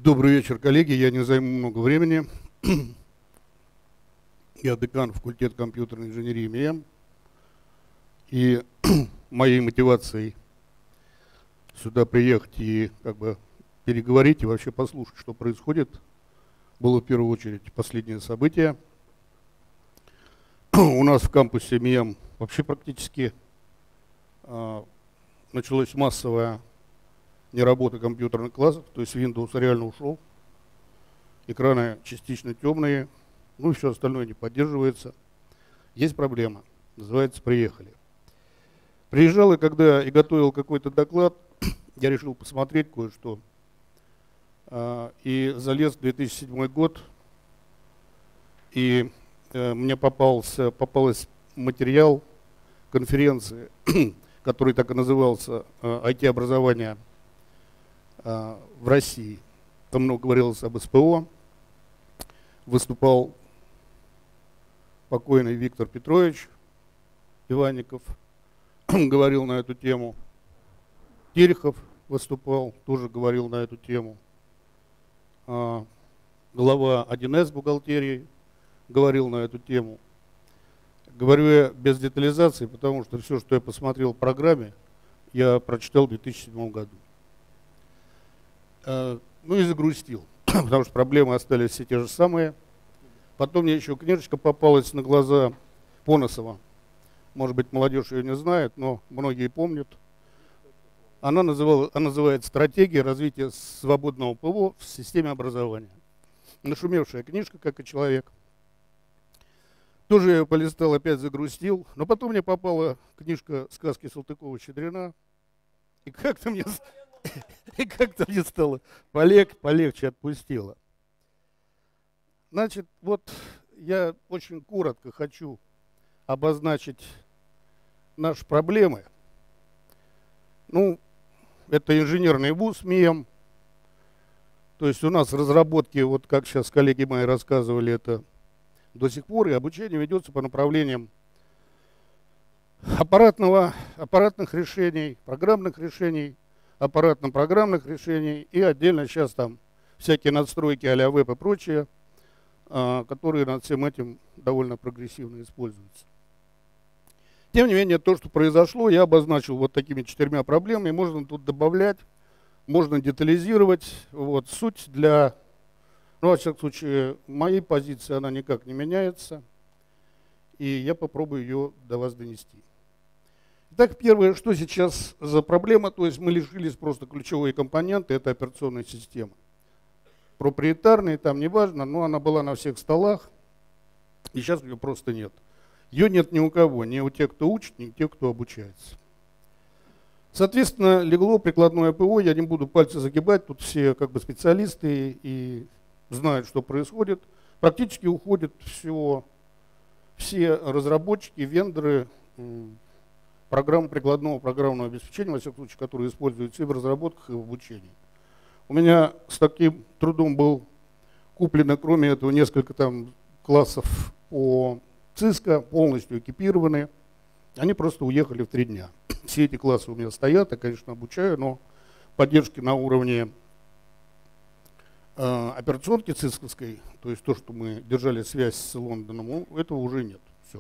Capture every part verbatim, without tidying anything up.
Добрый вечер, коллеги. Я не займу много времени. Я декан факультета компьютерной инженерии МИЭМ. И моей мотивацией сюда приехать и как бы переговорить и вообще послушать, что происходит, было в первую очередь последнее событие. У нас в кампусе МИЭМ вообще практически э, началась массовая неработа компьютерных классов, то есть Windows реально ушел, экраны частично темные, ну и все остальное не поддерживается. Есть проблема, называется «Приехали». Приезжал и когда и готовил какой-то доклад, я решил посмотреть кое-что, э, и залез в две тысячи седьмой год, и э, мне попался, попался материал конференции, который так и назывался э, «ай ти-образование в России». Там много говорилось об эс пэ о. Выступал покойный Виктор Петрович Иванников, говорил на эту тему. Терехов выступал, тоже говорил на эту тему. Глава один эс бухгалтерии говорил на эту тему. Говорю я без детализации, потому что все, что я посмотрел в программе, я прочитал в две тысячи седьмом году. Ну и загрустил, потому что проблемы остались все те же самые. Потом мне еще книжечка попалась на глаза Поносова. Может быть, молодежь ее не знает, но многие помнят. Она, называла, она называется «Стратегия развития свободного пэ вэ в системе образования». Нашумевшая книжка, как и человек. Тоже я ее полистал, опять загрустил. Но потом мне попала книжка «Сказки Салтыкова-Щедрина». И как-то мне... И как-то мне стало полег, полегче отпустило. Значит, вот я очень коротко хочу обозначить наши проблемы. Ну, это инженерный вуз МИЭМ. То есть у нас разработки, вот как сейчас коллеги мои рассказывали, это до сих пор, и обучение ведется по направлениям аппаратного, аппаратных решений, программных решений, аппаратно-программных решений, и отдельно сейчас там всякие надстройки а-ля веб и прочее, которые над всем этим довольно прогрессивно используются. Тем не менее, то, что произошло, я обозначил вот такими четырьмя проблемами. Можно тут добавлять, можно детализировать. Вот, суть для, ну, во всяком случае, моей позиции, она никак не меняется, и я попробую ее до вас донести. Итак, первое, что сейчас за проблема, то есть мы лишились просто ключевой компоненты, это операционная система. Проприетарная, там не важно, но она была на всех столах, и сейчас ее просто нет. Ее нет ни у кого, ни у тех, кто учит, ни у тех, кто обучается. Соответственно, легло прикладное пэ вэ, я не буду пальцы загибать, тут все как бы специалисты и знают, что происходит. Практически уходит все, все разработчики, вендоры, программ прикладного программного обеспечения, во всяком случае, которые используются и в разработках, и в обучении. У меня с таким трудом был куплено, кроме этого, несколько там классов по Cisco, полностью экипированы. Они просто уехали в три дня. Все эти классы у меня стоят, я, конечно, обучаю, но поддержки на уровне э, операционки цисковской, то есть то, что мы держали связь с Лондоном, этого уже нет.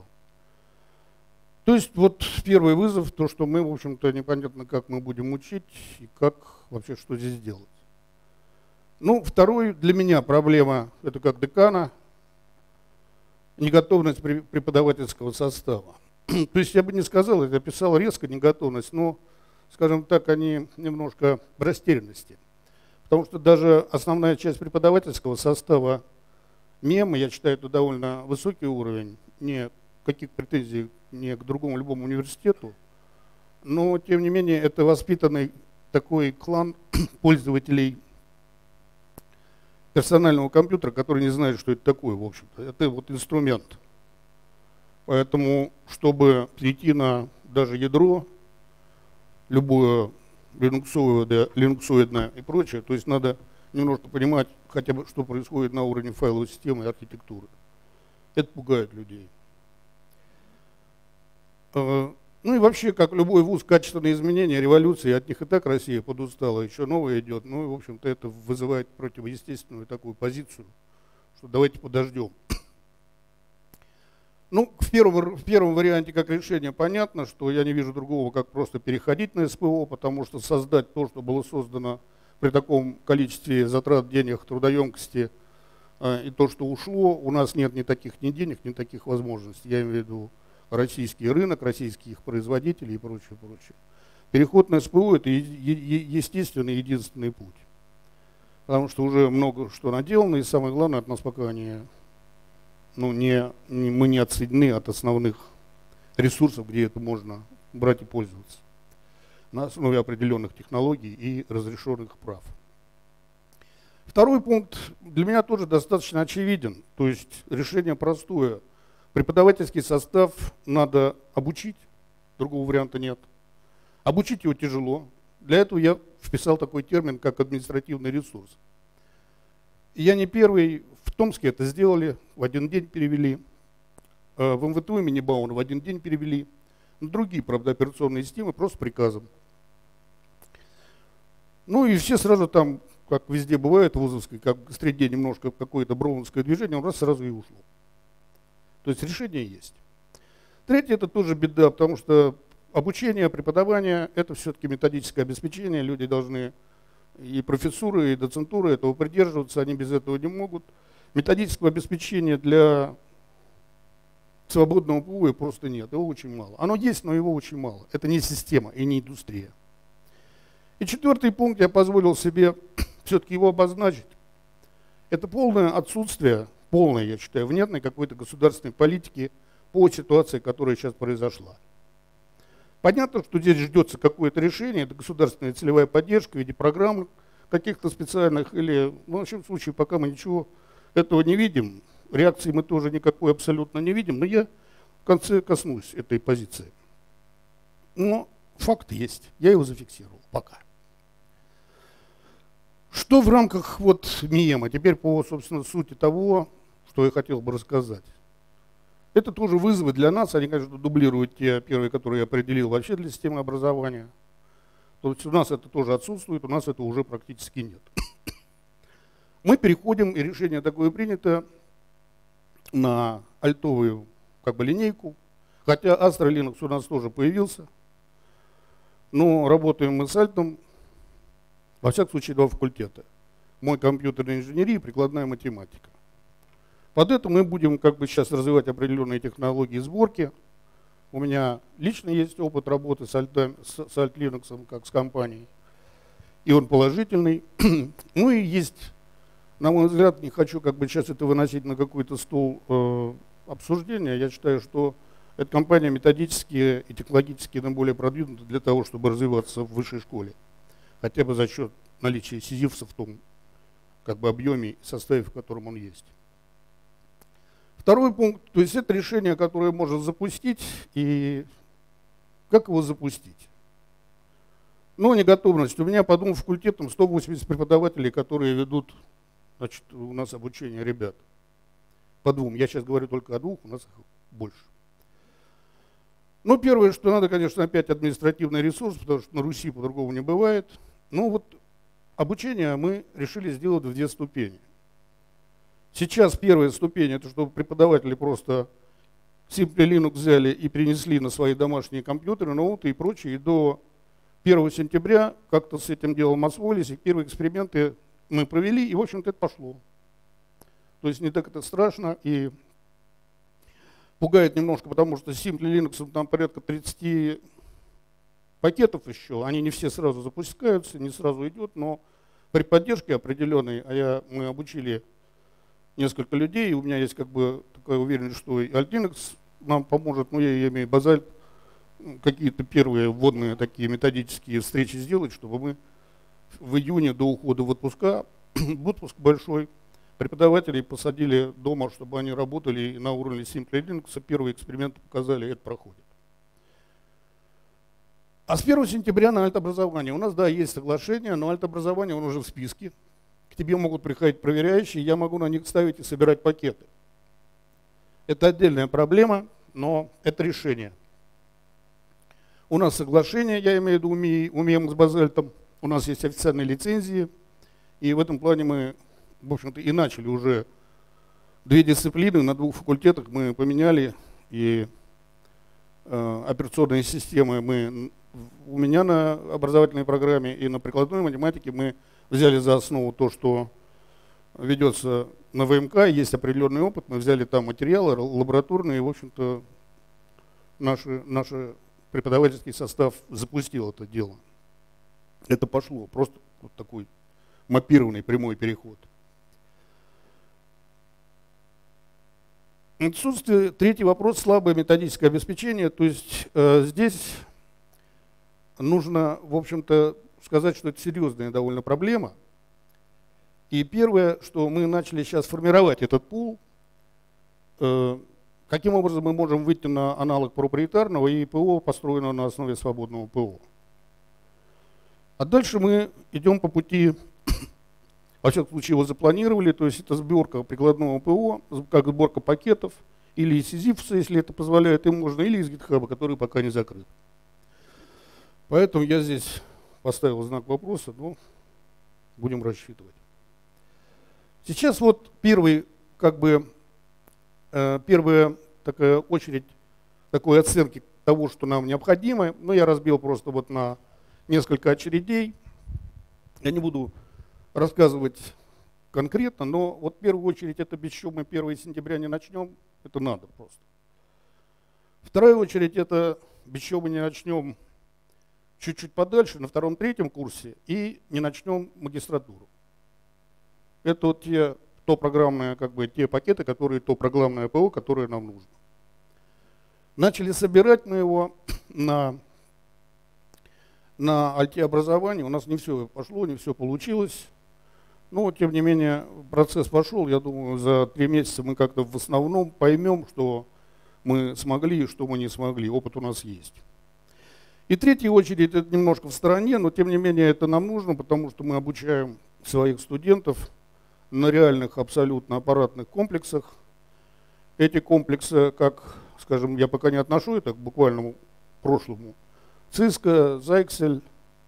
То есть вот первый вызов, то, что мы, в общем-то, непонятно, как мы будем учить и как вообще что здесь делать. Ну, второй для меня проблема, это как декана, неготовность преподавательского состава. То есть я бы не сказал, это писал резко неготовность, но, скажем так, они немножко в растерянности. Потому что даже основная часть преподавательского состава МИЭМа, я считаю, это довольно высокий уровень, не каких претензий не к другому любому университету, но тем не менее это воспитанный такой клан пользователей персонального компьютера, который не знает, что это такое, в общем-то. Это вот инструмент. Поэтому, чтобы перейти на даже ядро, любое линуксоидное, линуксоидное и прочее, то есть надо немножко понимать хотя бы, что происходит на уровне файловой системы и архитектуры. Это пугает людей. Ну и вообще, как любой вуз, качественные изменения, революции, от них и так Россия подустала, еще новое идет. Ну и, в общем-то, это вызывает противоестественную такую позицию, что давайте подождем. Ну, в первом, в первом варианте как решение понятно, что я не вижу другого, как просто переходить на СПО, потому что создать то, что было создано при таком количестве затрат, денег, трудоемкости, и то, что ушло, у нас нет ни таких ни денег, ни таких возможностей. Я имею в виду российский рынок, российских производителей и прочее, прочее. Переход на СПО – это естественный единственный путь. Потому что уже много что наделано, и самое главное, от нас пока не, ну, не, не, мы не отсоединены от основных ресурсов, где это можно брать и пользоваться на основе определенных технологий и разрешенных прав. Второй пункт для меня тоже достаточно очевиден, то есть решение простое. Преподавательский состав надо обучить, другого варианта нет. Обучить его тяжело. Для этого я вписал такой термин, как административный ресурс. И я не первый, в Томске это сделали, в один день перевели. В эм вэ тэ у имени Бауна в один день перевели. Другие, правда, операционные системы просто приказом. Ну и все сразу там, как везде бывает в вузовской, как в среде немножко какое-то броуновское движение, он раз сразу и ушло. То есть решение есть. Третье – это тоже беда, потому что обучение, преподавание – это все-таки методическое обеспечение. Люди должны, и профессуры, и доцентуры этого придерживаться, они без этого не могут. Методического обеспечения для свободного ПУ просто нет, его очень мало. Оно есть, но его очень мало. Это не система и не индустрия. И четвертый пункт, я позволил себе все-таки его обозначить. Это полное отсутствие, полное, я считаю, внятной какой-то государственной политики по ситуации, которая сейчас произошла. Понятно, что здесь ждется какое-то решение, это государственная целевая поддержка в виде программ каких-то специальных, или, ну, в общем случае, пока мы ничего этого не видим, реакции мы тоже никакой абсолютно не видим, но я в конце коснусь этой позиции. Но факт есть, я его зафиксировал пока. Что в рамках вот МИЭМа, теперь по, собственно, сути того, что я хотел бы рассказать. Это тоже вызовы для нас, они, конечно, дублируют те первые, которые я определил вообще для системы образования. То есть у нас это тоже отсутствует, у нас это уже практически нет. Мы переходим, и решение такое принято, на альтовую как бы линейку, хотя Astra Linux у нас тоже появился, но работаем мы с альтом, во всяком случае, два факультета. Мой компьютерная инженерия и прикладная математика. Под это мы будем как бы сейчас развивать определенные технологии сборки. У меня лично есть опыт работы с Alt, с Alt Linux, как с компанией, и он положительный. Ну и есть, на мой взгляд, не хочу как бы сейчас это выносить на какой-то стол э, обсуждения. Я считаю, что эта компания методически и технологически наиболее продвинута для того, чтобы развиваться в высшей школе. Хотя бы за счет наличия сизифса в том как бы объеме и составе, в котором он есть. Второй пункт, то есть это решение, которое можно запустить, и как его запустить? Ну, неготовность. У меня по двум факультетам сто восемьдесят преподавателей, которые ведут, значит, у нас обучение ребят. По двум. Я сейчас говорю только о двух, у нас их больше. Ну, первое, что надо, конечно, опять административный ресурс, потому что на Руси по-другому не бывает. Ну, вот обучение мы решили сделать в две ступени. Сейчас первая ступень, это чтобы преподаватели просто Simple Linux взяли и принесли на свои домашние компьютеры, ноуты и прочее. И до первого сентября как-то с этим делом освоились, и первые эксперименты мы провели, и, в общем-то, это пошло. То есть не так это страшно и пугает немножко, потому что с Simple Linux там порядка тридцати пакетов еще, они не все сразу запускаются, не сразу идет, но при поддержке определенной, а я, мы обучили несколько людей, и у меня есть как бы такая уверенность, что и Alt Linux нам поможет, но я, я имею базальт, какие-то первые вводные такие методические встречи сделать, чтобы мы в июне до ухода в отпуска, в отпуск большой, преподавателей посадили дома, чтобы они работали на уровне Simple Linux, первые эксперименты показали, это проходит. А с первого сентября на альт-образование. У нас, да, есть соглашение, но альт-образование, он уже в списке. К тебе могут приходить проверяющие, я могу на них ставить и собирать пакеты. Это отдельная проблема, но это решение. У нас соглашение, я имею в виду УМИЭМ с базальтом, у нас есть официальные лицензии, и в этом плане мы, в общем-то, и начали уже две дисциплины на двух факультетах мы поменяли, и э, операционные системы мы у меня на образовательной программе и на прикладной математике мы взяли за основу то, что ведется на ВМК, есть определенный опыт, мы взяли там материалы лабораторные, и, в общем-то, наш, наш преподавательский состав запустил это дело. Это пошло, просто вот такой мапированный прямой переход. Отсутствие, третий вопрос, слабое методическое обеспечение, то есть э, здесь нужно, в общем-то, сказать, что это серьезная довольно проблема. И первое, что мы начали сейчас формировать этот пул, э, каким образом мы можем выйти на аналог проприетарного и ПО, построенного на основе свободного ПО. А дальше мы идем по пути, во всяком случае его запланировали, то есть это сборка прикладного ПО, как сборка пакетов, или из Сизифуса, если это позволяет, им можно, или из GitHub, который пока не закрыт. Поэтому я здесь поставил знак вопроса, но будем рассчитывать. Сейчас вот первый, как бы, э, первая такая очередь такой оценки того, что нам необходимо. Но я разбил просто вот на несколько очередей. Я не буду рассказывать конкретно, но вот в первую очередь это без чего мы первого сентября не начнем, это надо просто. Вторая очередь это без чего мы не начнем чуть-чуть подальше, на втором-третьем курсе, и не начнем магистратуру. Это вот те, то программное, как бы, те пакеты, которые, то программное ПО, которое нам нужно. Начали собирать мы его на, на альте-образовании. У нас не все пошло, не все получилось. Но, тем не менее, процесс пошел. Я думаю, за три месяца мы как-то в основном поймем, что мы смогли и что мы не смогли. Опыт у нас есть. И третья очередь, это немножко в стороне, но тем не менее это нам нужно, потому что мы обучаем своих студентов на реальных абсолютно аппаратных комплексах. Эти комплексы, как, скажем, я пока не отношу это к буквальному прошлому, Cisco, Zyxel,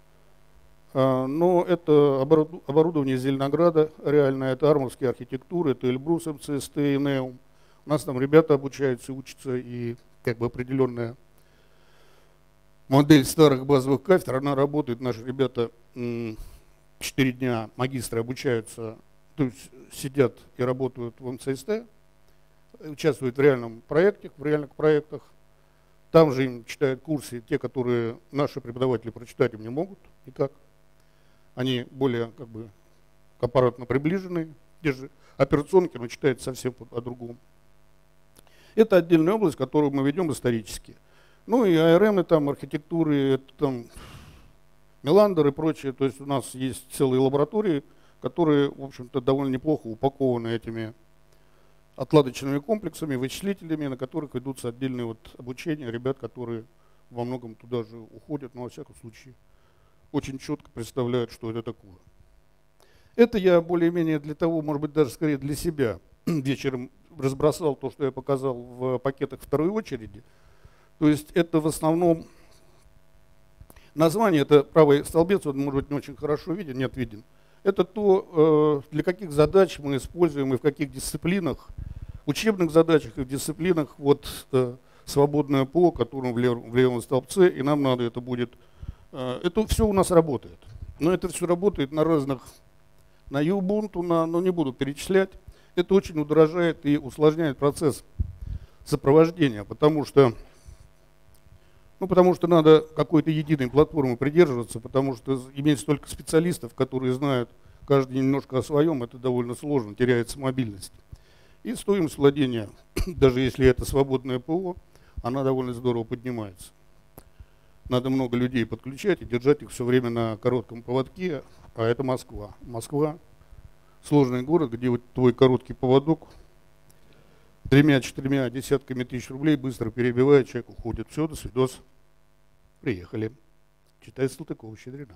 но это оборудование из Зеленограда, реально это армовские архитектуры, это Эльбрус, МЦСТ и Неум. У нас там ребята обучаются, учатся, и как бы определенная модель старых базовых кафедр, она работает, наши ребята четыре дня магистры обучаются, то есть сидят и работают в МЦСТ, участвуют в реальном проекте, в реальных проектах. Там же им читают курсы, те, которые наши преподаватели прочитать им не могут никак. Они более как бы аппаратно приближены, те же операционки, но читают совсем о другом. Это отдельная область, которую мы ведем исторически. Ну и АРМ, там архитектуры, это там Меландер и прочее. То есть у нас есть целые лаборатории, которые, в общем-то, довольно неплохо упакованы этими отладочными комплексами, вычислителями, на которых ведутся отдельные вот обучения ребят, которые во многом туда же уходят, но во всяком случае очень четко представляют, что это такое. Это я более-менее для того, может быть, даже скорее для себя вечером разбросал то, что я показал в пакетах второй очереди. То есть это в основном название, это правый столбец, он может быть не очень хорошо виден, нет виден. Это то, для каких задач мы используем и в каких дисциплинах, учебных задачах и в дисциплинах вот свободное ПО, которое в левом, в левом столбце, и нам надо это будет. Это все у нас работает. Но это все работает на разных, на Ubuntu, на, но не буду перечислять. Это очень удорожает и усложняет процесс сопровождения, потому что, ну, потому что надо какой-то единой платформы придерживаться, потому что иметь столько специалистов, которые знают каждый немножко о своем, это довольно сложно, теряется мобильность. И стоимость владения, даже если это свободное ПО, она довольно здорово поднимается. Надо много людей подключать и держать их все время на коротком поводке, а это Москва. Москва – сложный город, где вот твой короткий поводок тремя-четырьмя десятками тысяч рублей быстро перебивает, человек уходит. Все, до свидос. Приехали. Читает Салтыкова-Щедрина.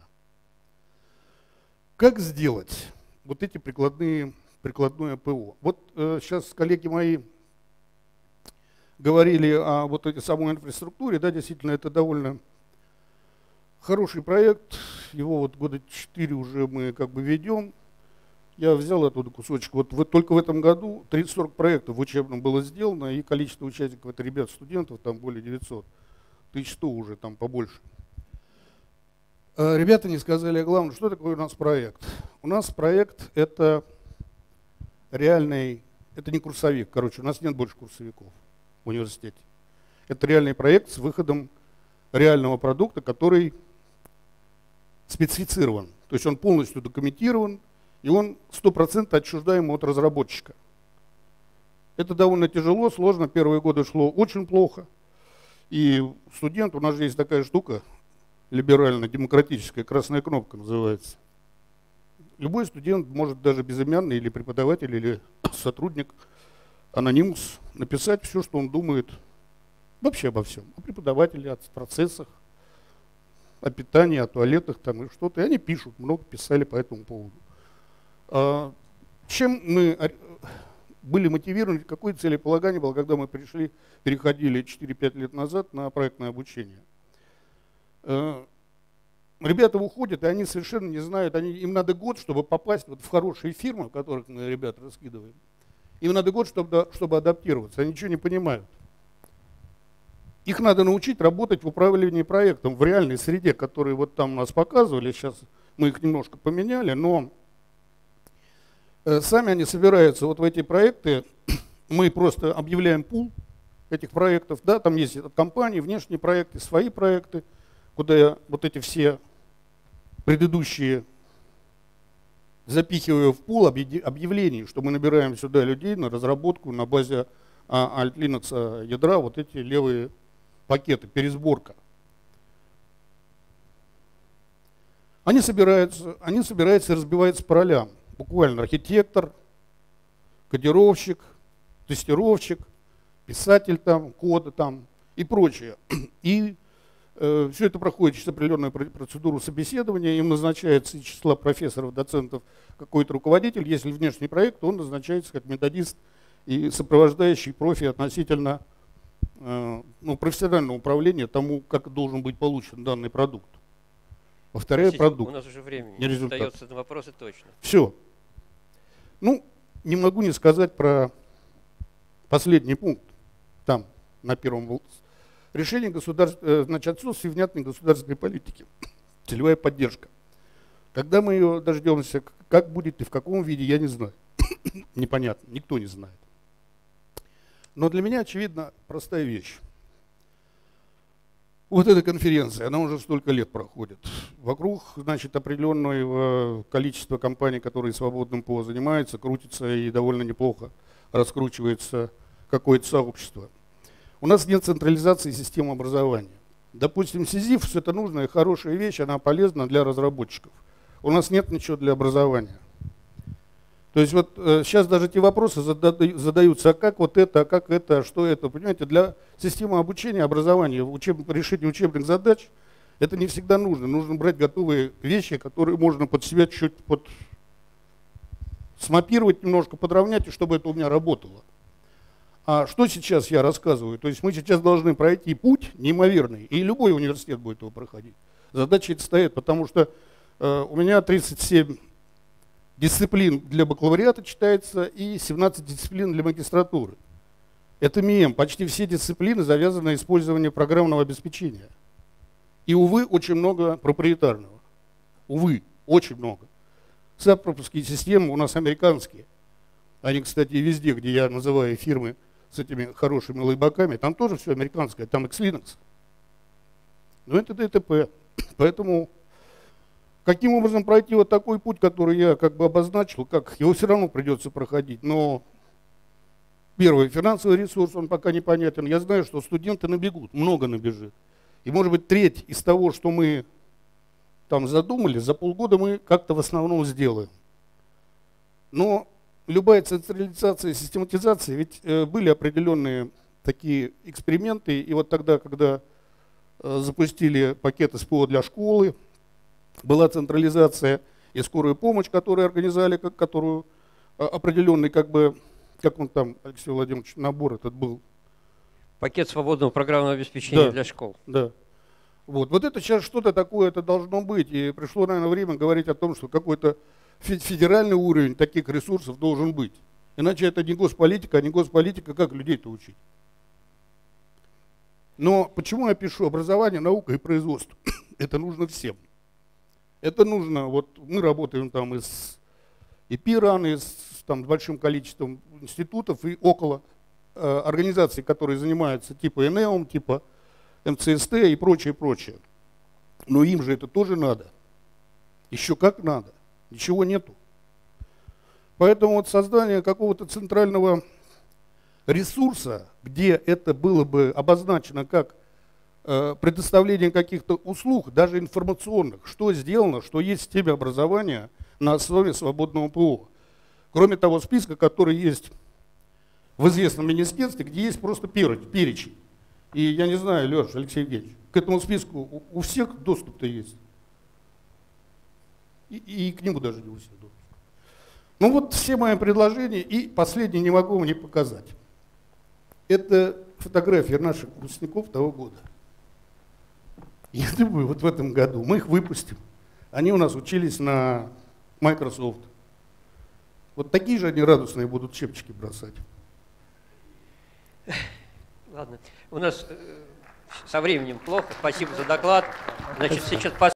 Как сделать вот эти прикладные, прикладное ПО? Вот э, сейчас коллеги мои говорили о вот этой самой инфраструктуре, да, действительно, это довольно Хороший проект, его вот года четыре уже мы как бы ведем. Я взял оттуда кусочек. Вот, вот только в этом году тридцать-сорок проектов в учебном было сделано, и количество участников, это ребят, студентов, там более девятисот, тысяча сто уже, там побольше. Ребята не сказали о главном, что такое у нас проект. У нас проект это реальный, это не курсовик, короче, у нас нет больше курсовиков в университете. Это реальный проект с выходом реального продукта, который специфицирован. То есть он полностью документирован, и он сто процентов отчуждаем от разработчика. Это довольно тяжело, сложно. Первые годы шло очень плохо. И студент, у нас же есть такая штука, либерально-демократическая, красная кнопка называется. Любой студент может даже безымянный или преподаватель, или сотрудник, анонимус, написать все, что он думает вообще обо всем. О преподавателе, о процессах, о питании, о туалетах там и что-то. И они пишут, много писали по этому поводу. А, чем мы были мотивированы, какое целеполагание было, когда мы пришли, переходили четыре-пять лет назад на проектное обучение. А, ребята уходят, и они совершенно не знают, они, им надо год, чтобы попасть вот в хорошие фирмы, в которых мы ребят раскидываем. Им надо год, чтобы, чтобы адаптироваться, они ничего не понимают. Их надо научить работать в управлении проектом в реальной среде, которые вот там нас показывали. Сейчас мы их немножко поменяли, но сами они собираются вот в эти проекты. Мы просто объявляем пул этих проектов. Да, там есть компании, внешние проекты, свои проекты, куда я вот эти все предыдущие запихиваю в пул объявлений, что мы набираем сюда людей на разработку на базе Alt Linux ядра, вот эти левые пакеты, пересборка. Они собираются, они собираются и разбиваются по ролям. Буквально архитектор, кодировщик, тестировщик, писатель там, кода там и прочее. И э, все это проходит через определенную процедуру собеседования. Им назначается из числа профессоров, доцентов какой-то руководитель. Если внешний проект, он назначается как методист и сопровождающий профи относительно ну, профессионального управления тому, как должен быть получен данный продукт. Повторяю, Простите, продукт. У нас уже времени не результат. остается на вопросы точно. Все. Ну, не могу не сказать про последний пункт. Там, на первом. Решение государства, значит, отсутствие внятной государственной политики. Целевая поддержка. Когда мы ее дождемся, как будет и в каком виде, я не знаю. Непонятно, никто не знает. Но для меня, очевидно, простая вещь. Вот эта конференция, она уже столько лет проходит. Вокруг, значит, определенного количества компаний, которые свободным ПО занимаются, крутится и довольно неплохо раскручивается какое-то сообщество. У нас нет централизации системы образования. Допустим, Сизиф, это нужная, хорошая вещь, она полезна для разработчиков. У нас нет ничего для образования. То есть вот э, сейчас даже эти вопросы задаются, а как вот это, а как это, а что это. Понимаете, для системы обучения, образования, учеб... решения учебных задач это не всегда нужно. Нужно брать готовые вещи, которые можно под себя чуть под... смапировать, немножко подровнять, и чтобы это у меня работало. А что сейчас я рассказываю? То есть мы сейчас должны пройти путь неимоверный, и любой университет будет его проходить. Задача это стоит, потому что э, у меня тридцать семь дисциплин для бакалавриата читается и семнадцать дисциплин для магистратуры. Это МИЭМ. Почти все дисциплины завязаны на использовании программного обеспечения. И, увы, очень много проприетарного. Увы, очень много. Сабпропуские системы у нас американские. Они, кстати, везде, где я называю фирмы с этими хорошими лайбаками, там тоже все американское, там X-Linux. Но это ДТП. Поэтому каким образом пройти вот такой путь, который я как бы обозначил, как его все равно придется проходить. Но первый, финансовый ресурс, он пока непонятен. Я знаю, что студенты набегут, много набежит. И может быть треть из того, что мы там задумали, за полгода мы как-то в основном сделаем. Но любая централизация, систематизация, ведь э, были определенные такие эксперименты. И вот тогда, когда э, запустили пакет СПО для школы, была централизация и скорую помощь, которую организовали, как, которую э, определенный, как бы, как он там, Алексей Владимирович, набор этот был. Пакет свободного программного обеспечения да, для школ. Да. Вот, вот это сейчас что-то такое это должно быть. И пришло, наверное, время говорить о том, что какой-то федеральный уровень таких ресурсов должен быть. Иначе это не госполитика, а не госполитика, как людей-то учить. Но почему я пишу образование, наука и производство? Это нужно всем. Это нужно, вот мы работаем там из ИПИРАН, из там, с большим количеством институтов и около э, организаций, которые занимаются типа ЭНЭУМ, типа эм цэ эс тэ и прочее, прочее. Но им же это тоже надо. Еще как надо. Ничего нету. Поэтому вот создание какого-то центрального ресурса, где это было бы обозначено как э, предоставление каких-то услуг, даже информационных, что сделано, что есть в системе образования на основе свободного ПО. Кроме того списка, который есть в известном министерстве, где есть просто перечень. И я не знаю, Леша, Алексей Евгеньевич, к этому списку у, у всех доступ-то есть. И, и к нему даже не у всех доступ. Ну вот все мои предложения, и последнее не могу вам не показать. Это фотографии наших выпускников того года. Я думаю, вот в этом году мы их выпустим. Они у нас учились на Microsoft. Вот такие же они радостные будут чепчики бросать. Ладно. У нас э, со временем плохо. Спасибо за доклад. Значит, сейчас